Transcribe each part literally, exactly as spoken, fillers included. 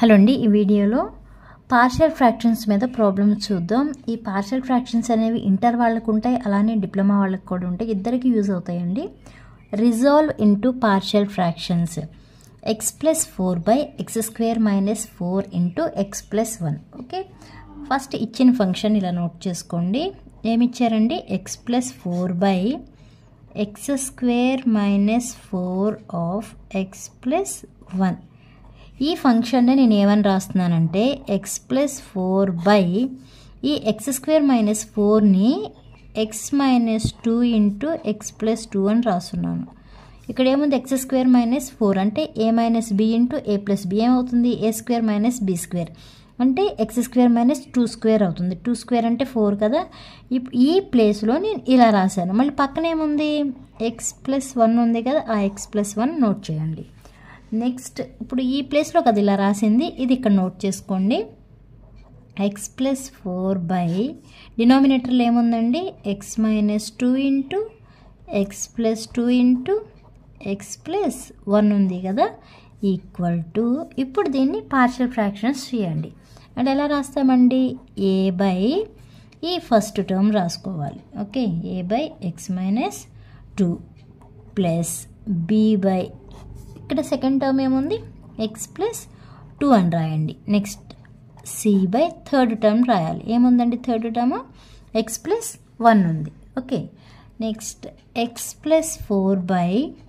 Hello అండి, ఈ వీడియోలో పార్షియల్ ఫ్రాక్షన్స్ మీద ప్రాబ్లమ్స్ చూద్దాం. ఈ పార్షియల్ ఫ్రాక్షన్స్ అనేవి ఇంటర్ వాళ్ళకు ఉంటాయి, అలానే డిప్లొమా వాళ్ళకి కూడా ఉంటాయి. ఇద్దరికి యూజ్ అవుతాయండి. Resolve into partial fractions x plus four by x square minus four into x plus one. Okay, first ఇచ్చిన ఫంక్షన్ ఇలా నోట్ చేసుకోండి. ఏమి ఇచ్చారండి? X plus four by x square minus four of x plus one. ఈ ఫంక్షన్ని నేను ఏమని రాస్తున్నానంటే ఎక్స్ ప్లస్ ఫోర్ బై ఈ ఎక్స్ స్క్వేర్ మైనస్ ఫోర్ని x minus two into x plus two అని రాస్తున్నాను. ఇక్కడ ఏముంది? ఎక్స్ స్క్వేర్ మైనస్ ఫోర్ అంటే a minus b into a plus b ఏమవుతుంది? A square minus b square అంటే x square minus two square అవుతుంది. Two square అంటే ఫోర్ కదా. ఈ ప్లేస్లో నేను ఇలా రాశాను. మళ్ళీ పక్కన ఏముంది? ఎక్స్ ప్లస్ వన్ ఉంది కదా, ఆ ఎక్స్ ప్లస్ వన్ నోట్ చేయండి. నెక్స్ట్ ఇప్పుడు ఈ ప్లేస్లో కదా ఇలా రాసింది, ఇది ఇక్కడ నోట్ చేసుకోండి. ఎక్స్ ప్లస్ ఫోర్ బై డినామినేటర్లో ఏముందండి? X minus two into x plus two into x plus one ఉంది కదా, ఈక్వల్ టు. ఇప్పుడు దీన్ని పార్షియల్ ఫ్రాక్షన్స్ చేయండి. అంటే ఎలా రాస్తామండి? ఏ బై ఈ ఫస్ట్ టర్మ్ రాసుకోవాలి. Okay, a by x minus two plus B by ఇక్కడ సెకండ్ టర్మ్ ఏముంది? ఎక్స్ ప్లస్ టూ అని రాయండి. Next c by third term రాయాలి. ఏముందండి third term? X plus one ఉంది. Okay, next x plus four by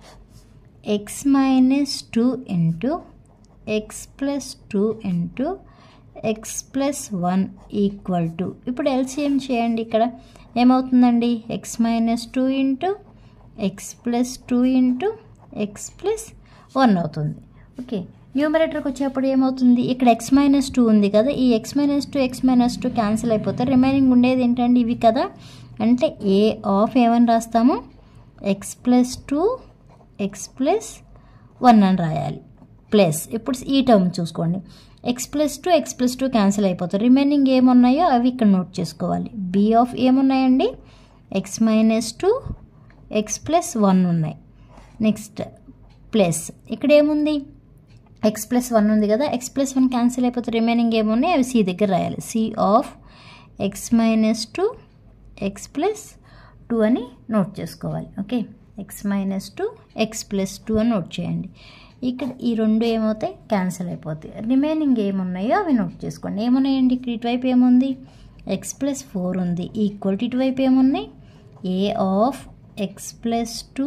x minus two into x plus two into x plus one equal to. ఇప్పుడు LCM చేయండి. ఇక్కడ ఏమవుతుందండి? X minus two into x plus two into x plus one అవుతుంది. Okay, న్యూమరేటర్కి వచ్చేప్పుడు ఏమవుతుంది? ఇక్కడ x minus two ఉంది కదా, ఈ x minus two x minus two cancel అయిపోతాయి. రిమైనింగ్ ఉండేది ఏంటండి? ఇవి కదా. అంటే ఏ ఆఫ్ ఏమని రాస్తాము? X plus two x plus one అని రాయాలి. ప్లస్ ఇప్పుడు ఈ టర్మ్ చూసుకోండి. X plus two x plus two cancel అయిపోతాయి. రిమైనింగ్ ఏమున్నాయో అవి ఇక్కడ నోట్ చేసుకోవాలి. బి ఆఫ్ ఏమున్నాయండి? X minus two x plus one ఉన్నాయి. నెక్స్ట్ ప్లస్ ఇక్కడ ఏముంది? ఎక్స్ ప్లస్ వన్ ఉంది కదా, ఎక్స్ ప్లస్ వన్ క్యాన్సిల్ అయిపోతే రిమైనింగ్ ఏమున్నాయి అవి సి దగ్గర రాయాలి. C of x minus two x plus two అని నోట్ చేసుకోవాలి. Okay, x minus two x plus two అని నోట్ చేయండి. ఇక్కడ ఈ రెండు ఏమవుతాయి? క్యాన్సిల్ అయిపోతాయి. రిమైనింగ్ ఏమున్నాయో అవి నోట్ చేసుకోండి. ఏమున్నాయండి? ఇక్కడ ఇటువైపు ఏముంది? ఎక్స్ ప్లస్ ఫోర్ ఉంది. ఈక్వల్ టు ఇటువైపు ఏమున్నాయి? A of x plus two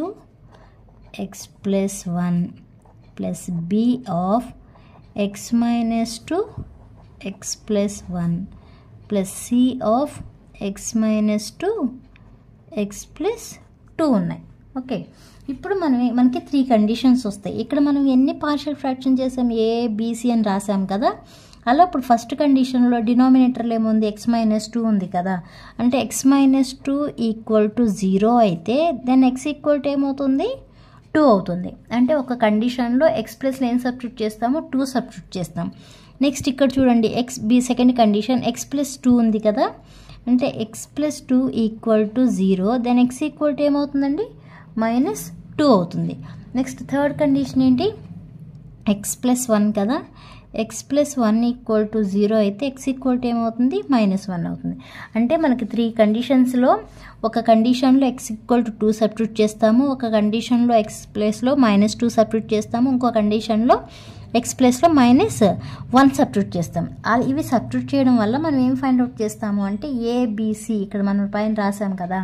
x plus one plus b of x minus two x plus one plus c of x minus two x plus two ఉన్నాయి. Okay, ఇప్పుడు మనం మనకి three conditions వస్తాయి. ఇక్కడ మనం ఎన్ని పార్షియల్ ఫ్రాక్షన్ చేసాం? ఏ BC అని రాసాం కదా. అలా ఇప్పుడు ఫస్ట్ కండిషన్లో డినామినేటర్లో ఏముంది? ఎక్స్ మైనస్ టూ ఉంది కదా. అంటే x minus two equal to zero అయితే దెన్ ఎక్స్ ఈక్వల్ టు ఏమవుతుంది? టూ అవుతుంది. అంటే ఒక కండిషన్లో ఎక్స్ ప్లస్లో ఏం సబ్స్టిట్యూట్ చేస్తామో టూ సబ్స్టిట్యూట్ చేస్తాం. నెక్స్ట్ ఇక్కడ చూడండి, x b second condition x plus two ఉంది కదా. అంటే x plus two equal to zero then x equal to ఏమవుతుందండి? మైనస్ టూ అవుతుంది. నెక్స్ట్ థర్డ్ కండిషన్ ఏంటి? ఎక్స్ ప్లస్ వన్ కదా, x plus one equal to zero అయితే x equal to ఏమవుతుంది? Minus one అవుతుంది. అంటే మనకి త్రీ కండిషన్స్లో ఒక కండిషన్లో x equal to two substitute చేస్తాము, ఒక కండిషన్లో ఎక్స్ ప్లస్లో మైనస్ టూ సబ్స్టిట్యూట్ చేస్తాము, ఇంకో కండిషన్లో ఎక్స్ ప్లస్లో మైనస్ వన్ సబ్స్టిట్యూట్ చేస్తాం. ఇవి సబ్స్టిట్యూట్ చేయడం వల్ల మనం ఏం ఫైండ్ అవుట్ చేస్తాము అంటే ఏబిసి ఇక్కడ మనం పైన రాసాం కదా,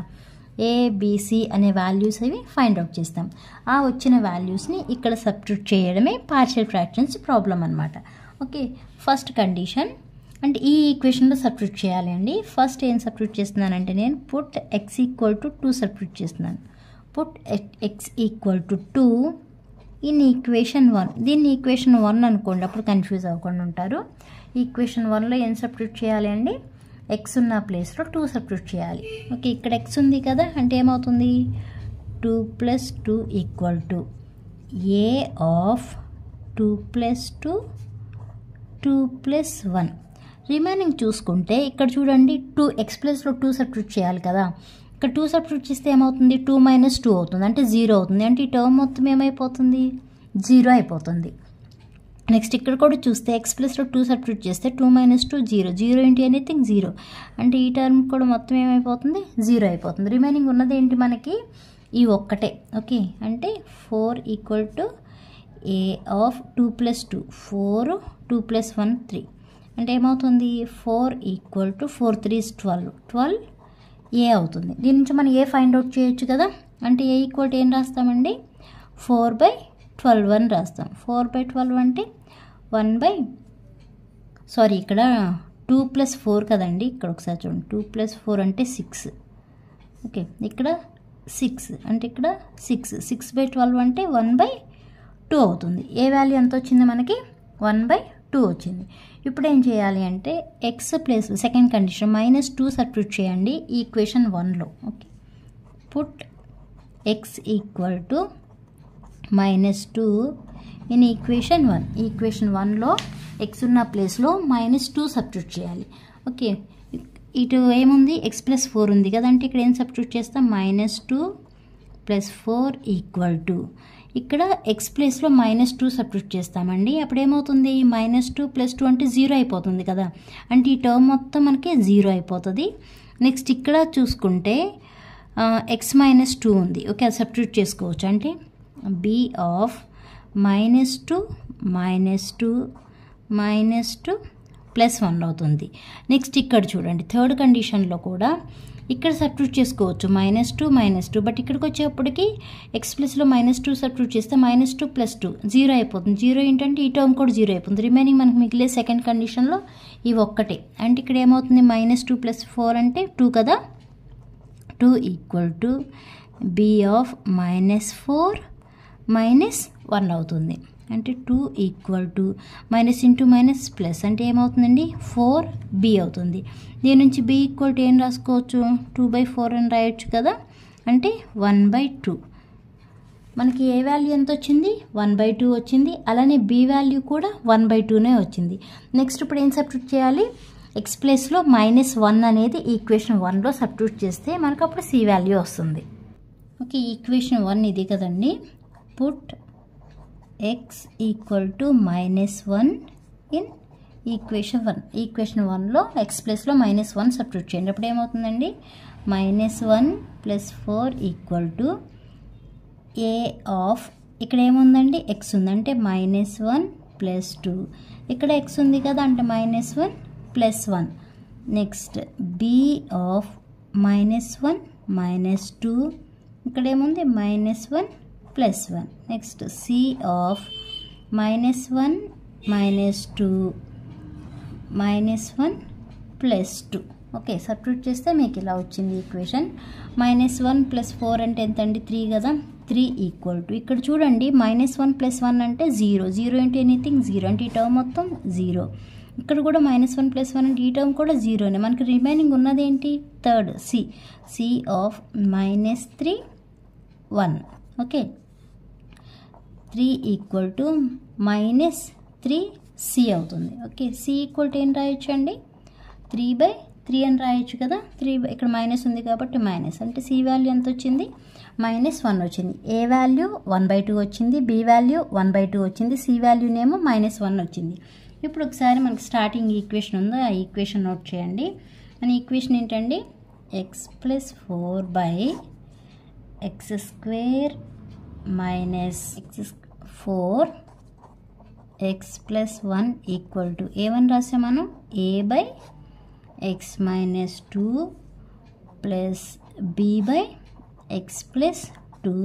ఏబిసి అనే వాల్యూస్ అవి ఫైండ్ అవుట్ చేస్తాం. ఆ వచ్చిన వాల్యూస్ని ఇక్కడ సబ్స్టిట్యూట్ చేయడమే పార్షియల్ ఫ్రాక్షన్స్ ప్రాబ్లం అనమాట. ఓకే, ఫస్ట్ కండిషన్ అంటే ఈ ఈక్వేషన్లో సబ్స్టిట్యూట్ చేయాలి అండి. ఫస్ట్ ఏం సబ్స్టిట్యూట్ చేస్తున్నానంటే నేను put x equal to two substitute చేస్తున్నాను. Put x equal to two in equation one. దీన్ని ఈక్వేషన్ వన్ అనుకోండి, అప్పుడు కన్ఫ్యూజ్ అవ్వకుండా ఉంటారు. ఈక్వేషన్ వన్లో ఏం సబ్స్టిట్యూట్ చేయాలి అండి? ఎక్స్ ఉన్న ప్లేస్లో టూ సబ్స్టిట్యూట్ చేయాలి. ఓకే, ఇక్కడ ఎక్స్ ఉంది కదా, అంటే ఏమవుతుంది? Two plus two equal to A of two plus two two plus one. Remaining చూసుకుంటే ఇక్కడ చూడండి, టూ ఎక్స్ ప్లస్లో టూ సబ్స్టిట్యూట్ చేయాలి కదా. ఇక్కడ టూ సబ్స్టిట్యూట్ చేస్తే ఏమవుతుంది? టూ మైనస్ టూ అవుతుంది, అంటే జీరో అవుతుంది. అంటే ఈ టర్మ్ మొత్తం ఏమైపోతుంది? జీరో అయిపోతుంది. నెక్స్ట్ ఇక్కడ కూడా చూస్తే ఎక్స్ ప్లస్లో టూ సబ్స్టిట్యూట్ చేస్తే two minus two zero, zero into anything zero, అంటే ఈ టర్మ్ కూడా మొత్తం ఏమైపోతుంది జీరో అయిపోతుంది. రిమైనింగ్ ఉన్నది ఏంటి మనకి ఈ ఒక్కటే. ఓకే, అంటే four equal to A of two plus two four, two plus one three, అంటే ఏమవుతుంది four equal to four three is twelve, twelve A అవుతుంది. దీని నుంచి మనం ఏ ఫైండ్ అవుట్ చేయొచ్చు కదా, అంటే ఏ ఈక్వల్ టు ఏం రాస్తామండి ఫోర్ బై ట్వెల్వ్ అని రాస్తాం. ఫోర్ బై ట్వెల్వ్ అంటే వన్ బై సారీ ఇక్కడ టూ ప్లస్ ఫోర్ కదండి, ఇక్కడ ఒకసారి చూడండి టూ ప్లస్ ఫోర్ అంటే సిక్స్. ఓకే, ఇక్కడ సిక్స్ అంటే ఇక్కడ సిక్స్, సిక్స్ బై ట్వెల్వ్ అంటే వన్ బై టూ అవుతుంది. ఏ వాల్యూ ఎంత వచ్చింది మనకి వన్ బై టూ వచ్చింది. ఇప్పుడు ఏం చేయాలి అంటే x plus second condition minus two substitute చేయండి ఈక్వేషన్ వన్లో. Okay, put x equal to minus two in equation one. Equation వన్లో ఎక్స్ ఉన్న ప్లేస్లో మైనస్ టూ సబ్స్టిట్యూట్ చేయాలి. ఓకే, ఇటు ఏముంది ఎక్స్ ప్లస్ ఫోర్ ఉంది కదా, అంటే ఇక్కడ ఏం సబ్స్టిట్యూట్ చేస్తాం minus two plus four equal to, ఇక్కడ ఎక్స్ ప్లేస్లో మైనస్ టూ సబ్స్టిట్యూట్ చేస్తామండి. అప్పుడు ఏమవుతుంది మైనస్ టూ ప్లస్ టూ అంటే జీరో అయిపోతుంది కదా, అంటే ఈ టర్మ్ మొత్తం మనకి జీరో అయిపోతుంది. నెక్స్ట్ ఇక్కడ చూసుకుంటే ఎక్స్ మైనస్ టూ ఉంది. ఓకే, అది సబ్స్టిట్యూట్ చేసుకోవచ్చు, అంటే B of minus two minus two minus two plus one అవుతుంది. నెక్స్ట్ ఇక్కడ చూడండి థర్డ్ కండిషన్లో కూడా ఇక్కడ సబ్స్టిట్యూట్ చేసుకోవచ్చు minus two minus two, but ఇక్కడికి వచ్చేప్పటికి ఎక్స్ ప్లస్లో మైనస్ టూ సబ్స్టిట్యూట్ చేస్తే minus two plus two zero అయిపోతుంది. జీరో ఏంటంటే ఈ టర్మ్ కూడా జీరో అయిపోతుంది. రిమైనింగ్ మనకి మిగిలే సెకండ్ కండిషన్లో ఇవి ఒక్కటే, అంటే ఇక్కడ ఏమవుతుంది మైనస్ టూ ప్లస్ ఫోర్ అంటే టూ కదా, two equal to B of minus four minus one అవుతుంది. అంటే two equal to minus into minus plus అంటే ఏమవుతుందండి ఫోర్ బి అవుతుంది. దీని నుంచి బి ఈక్వల్ టు ఏం రాసుకోవచ్చు టూ బై ఫోర్ అని రాయొచ్చు కదా, అంటే వన్ బై టూ. మనకి ఏ వాల్యూ ఎంత వచ్చింది వన్ బై టూ వచ్చింది, అలానే బి వాల్యూ కూడా వన్ బై టూనే వచ్చింది. నెక్స్ట్ ఇప్పుడు ఏం సబ్స్టిట్యూట్ చేయాలి ఎక్స్ ప్లేస్లో మైనస్ వన్ అనేది ఈక్వేషన్ వన్లో సబ్స్టిట్యూట్ చేస్తే మనకు అప్పుడు సి వాల్యూ వస్తుంది. ఓకే, ఈక్వేషన్ వన్ ఇది కదండి, put x equal to minus one in equation one. Equation వన్లో ఎక్స్ ప్లస్లో మైనస్ వన్ సబ్స్టిట్యూట్ చేయండి. అప్పుడు ఏమవుతుందండి minus one plus four equal to A of, ఇక్కడ ఏముందండి ఎక్స్ ఉంది అంటే మైనస్ వన్ ప్లస్ టూ, ఇక్కడ ఎక్స్ ఉంది కదా అంటే minus one plus one. Next B of minus one minus two, ఇక్కడ ఏముంది minus one plus one. Next C of minus one minus two minus one plus two. Okay, substitute చేస్తే మీకు ఇలా వచ్చింది equation. Minus one plus four అంటే ఎంత అండి three కదా, త్రీ ఈక్వల్ టు ఇక్కడ చూడండి మైనస్ వన్ ప్లస్ వన్ అంటే zero, zero into anything zero, అంటే ఈ టర్మ్ మొత్తం జీరో. ఇక్కడ కూడా మైనస్ వన్ ప్లస్ వన్ అంటే ఈ టర్మ్ కూడా జీరోనే. మనకి రిమైనింగ్ ఉన్నది ఏంటి third C, C of minus three one. Okay, three equal to minus three C అవుతుంది. ఓకే, సి ఈక్వల్ టు ఏం రాయొచ్చు అండి త్రీ బై త్రీ అని రాయొచ్చు కదా, త్రీ ఇక్కడ మైనస్ ఉంది కాబట్టి మైనస్, అంటే సి వాల్యూ ఎంత వచ్చింది మైనస్ వన్ వచ్చింది. A value one by two వచ్చింది, B value one by two వచ్చింది, సి వాల్యూనేమో మైనస్ వన్ వచ్చింది. ఇప్పుడు ఒకసారి మనకి స్టార్టింగ్ ఈక్వేషన్ ఉందో ఆ ఈక్వేషన్ నోట్ చేయండి. మన ఈక్వేషన్ ఏంటండి x plus four by x square minus x four x plus one equal to A one రాసాం మనం A by x minus two plus B by x plus two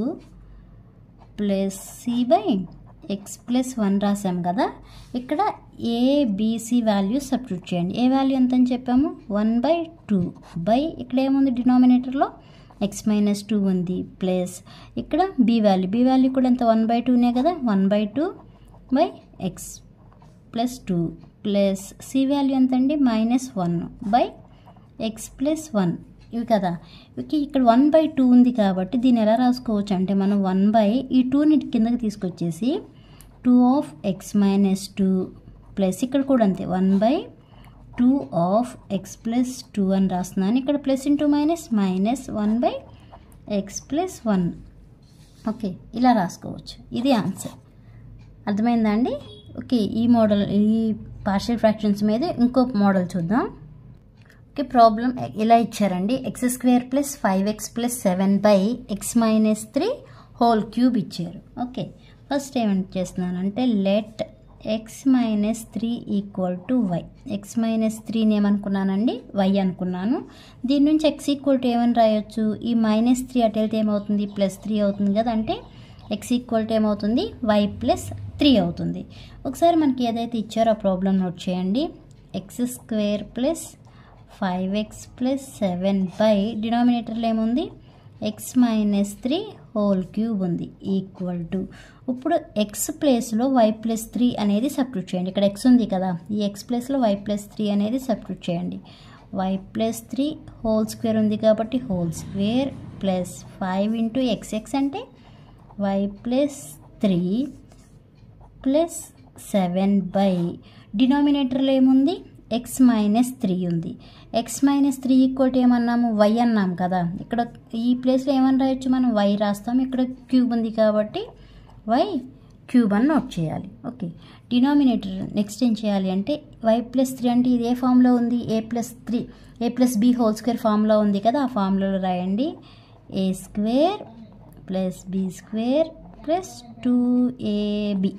plus C by x plus one రాసాం కదా. ఇక్కడ ABC value substitute చేయండి. ఏ value ఎంత అని చెప్పాము one by two by ఇక్కడ ఏముంది డినామినేటర్లో ఎక్స్ మైనస్ టూ ఉంది ప్లస్ ఇక్కడ బి వాల్యూ, బి వాల్యూ కూడా ఎంత వన్ బై టూనే కదా, one by two by x plus two plus C value ఎంత అండి minus one by x plus one ఇవి కదా. ఓకే, ఇక్కడ వన్ బై టూ ఉంది కాబట్టి దీన్ని ఎలా రాసుకోవచ్చు అంటే మనం వన్ బై ఈ టూని కిందకి తీసుకొచ్చేసి two of x minus two plus ఇక్కడ కూడా అంతే one by two of x plus two అని రాస్తున్నాను. ఇక్కడ plus into minus minus one by x plus one. Okay, ఇలా రాసుకోవచ్చు. ఇది ఆన్సర్. అర్థమైందా అండి? ఓకే, ఈ మోడల్ ఈ పార్షియల్ ఫ్రాక్షన్స్ మీద ఇంకో మోడల్ చూద్దాం. ఓకే, ప్రాబ్లం ఇలా ఇచ్చారండి. X square plus five x plus seven by x minus three whole cube ఇచ్చారు. ఓకే, ఫస్ట్ ఏమంటే చేస్తున్నానంటే let x minus three equal to Y. X minus త్రీని ఏమనుకున్నానండి, వై అనుకున్నాను. దీని నుంచి ఎక్స్ ఈక్వల్ టు ఏమని రాయొచ్చు, ఈ మైనస్ త్రీ అటు వెళ్తే ఏమవుతుంది, ప్లస్ త్రీ అవుతుంది కదా. అంటే ఎక్స్ ఈక్వల్ టు ఏమవుతుంది, వై ప్లస్ త్రీ అవుతుంది. ఒకసారి మనకి ఏదైతే ఇచ్చారో ఆ ప్రాబ్లం నోట్ చేయండి. X square plus five x plus seven by డినామినేటర్లో ఏముంది, x minus three whole cube ఉంది ఈక్వల్ టు. ఇప్పుడు ఎక్స్ ప్లేస్లో వై ప్లస్ త్రీ అనేది సబ్స్టిట్యూట్ చేయండి. ఇక్కడ ఎక్స్ ఉంది కదా, ఈ ఎక్స్ ప్లేస్లో వై ప్లస్ త్రీ అనేది సబ్స్టిట్యూట్ చేయండి. Y plus three whole square ఉంది కాబట్టి whole square plus five into x. X అంటే Y plus three plus seven by డినామినేటర్లో ఏముంది, ఎక్స్ మైనస్ త్రీ ఉంది. X minus three equal to ఏమన్నాము, వై అన్నాం కదా. ఇక్కడ ఈ ప్లేస్లో ఏమని రాయొచ్చు, మనం వై రాస్తాం. ఇక్కడ క్యూబ్ ఉంది కాబట్టి వై క్యూబ్ అని నోట్ చేయాలి. ఓకే, డినామినేటర్ నెక్స్ట్ ఏం చేయాలి అంటే వై ప్లస్ త్రీ అంటే ఇది ఏ ఫామ్లో ఉంది, A plus three A plus B whole square ఫామ్లో ఉంది కదా. ఆ ఫామ్లో రాయండి. A square plus B square plus two AB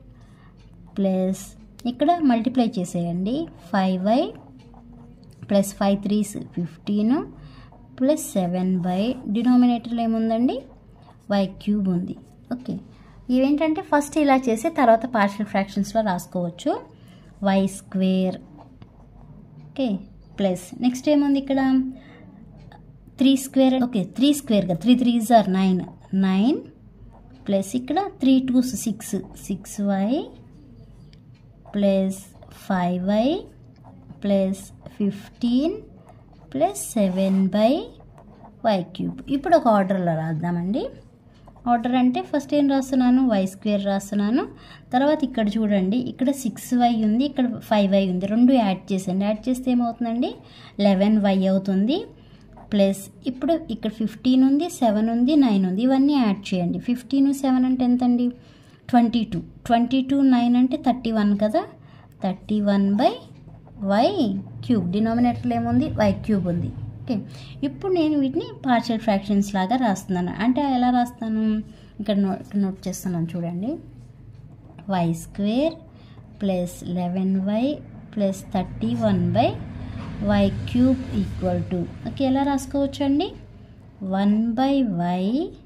plus ఇక్కడ మల్టిప్లై చేసేయండి. Five Y plus five threes fifteen plus seven by డినామినేటర్లో ఏముందండి, వై క్యూబ్ ఉంది. ఓకే, ఇవేంటంటే ఫస్ట్ ఇలా చేసి తర్వాత పార్షియల్ ఫ్రాక్షన్స్లో రాసుకోవచ్చు. Y square okay plus next ఏముంది ఇక్కడ three square. Okay, three square కదా, three three are nine nine plus ఇక్కడ three twos six six Y plus five Y plus fifteen plus seven by Y cube. ఇప్పుడు ఒక ఆర్డర్లో రాద్దామండి. Order అంటే first ఏం రాస్తున్నాను, వై స్క్వేర్ రాస్తున్నాను. తర్వాత ఇక్కడ చూడండి, ఇక్కడ సిక్స్ వై ఉంది, ఇక్కడ ఫైవ్ వై ఉంది. రెండు యాడ్ చేసండి. యాడ్ చేస్తే ఏమవుతుందండి, లెవెన్ వై అవుతుంది. ప్లస్ ఇప్పుడు ఇక్కడ ఫిఫ్టీన్ ఉంది, సెవెన్ ఉంది, నైన్ ఉంది. ఇవన్నీ యాడ్ చేయండి. ఫిఫ్టీన్ సెవెన్ అంటే ఎంత అండి, twenty two. Twenty two nine అంటే థర్టీ వన్ కదా. Thirty one by Y cube. డినామినేటర్లో ఏముంది, వై క్యూబ్ ఉంది. ఓకే, ఇప్పుడు నేను వీటిని పార్షియల్ ఫ్రాక్షన్స్ లాగా రాస్తున్నాను. అంటే ఎలా రాస్తాను, ఇక్కడ నోట్ నోట్ చేస్తున్నాను చూడండి. Y square plus eleven Y plus thirty one by Y cube equal to. Okay, ఎలా రాసుకోవచ్చు అండి, one by Y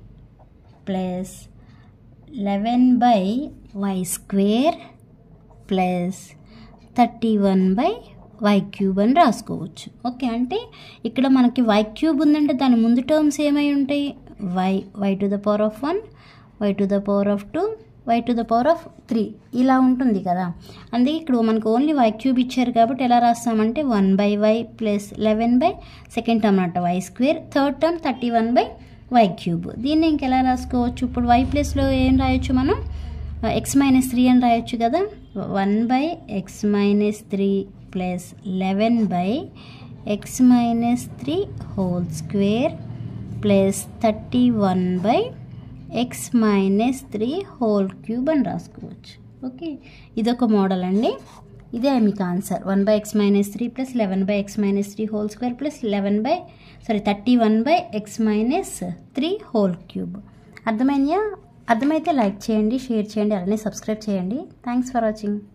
plus eleven by Y square plus thirty one by Y cube అని రాసుకోవచ్చు. ఓకే, అంటే ఇక్కడ మనకి వై క్యూబ్ ఉందంటే దాని ముందు టర్మ్స్ ఏమై ఉంటాయి, Y Y to the power of one, Y to the power of two, Y to the power of three ఇలా ఉంటుంది కదా. అందుకే ఇక్కడ మనకు ఓన్లీ వై క్యూబ్ ఇచ్చారు కాబట్టి ఎలా రాస్తామంటే one by Y plus eleven by second term అన్నమాట Y square, third term thirty one by Y cube. దీన్ని ఇంకెలా రాసుకోవచ్చు, ఇప్పుడు వై ప్లస్లో ఏం రాయొచ్చు మనం, ఎక్స్ మైనస్ త్రీ అని రాయొచ్చు కదా. One by x minus three plus eleven by x minus three whole square plus thirty one by x minus three whole cube అని రాసుకోవచ్చు. ఓకే, ఇదొక మోడల్ అండి. ఇదే మీకు answer. One by x minus three plus eleven by x minus three whole square plus eleven by sorry thirty one by x minus three whole cube. అర్థమైందా? అర్థమైతే like చేయండి, share చేయండి, అలానే సబ్స్క్రైబ్ చేయండి. Thanks for watching.